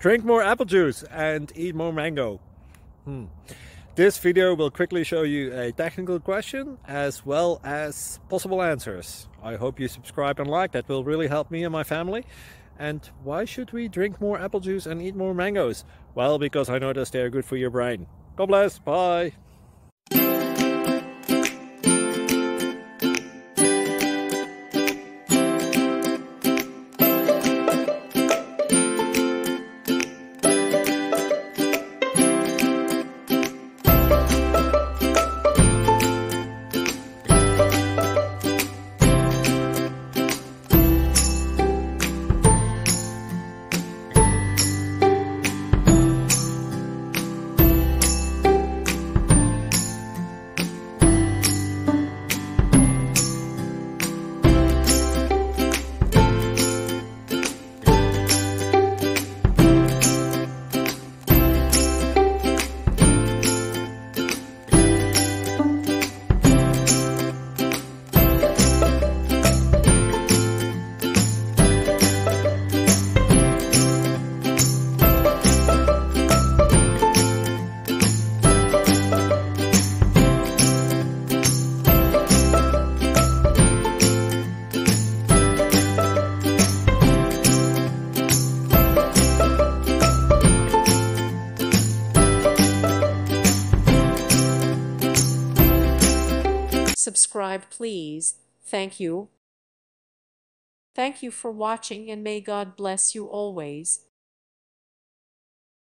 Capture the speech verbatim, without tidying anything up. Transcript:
Drink more apple juice and eat more mango. Hmm. This video will quickly show you a technical question as well as possible answers. I hope you subscribe and like, that will really help me and my family. And why should we drink more apple juice and eat more mangoes? Well, because I noticed they're good for your brain. God bless, bye! Subscribe, please. Thank you. Thank you for watching, and may God bless you always.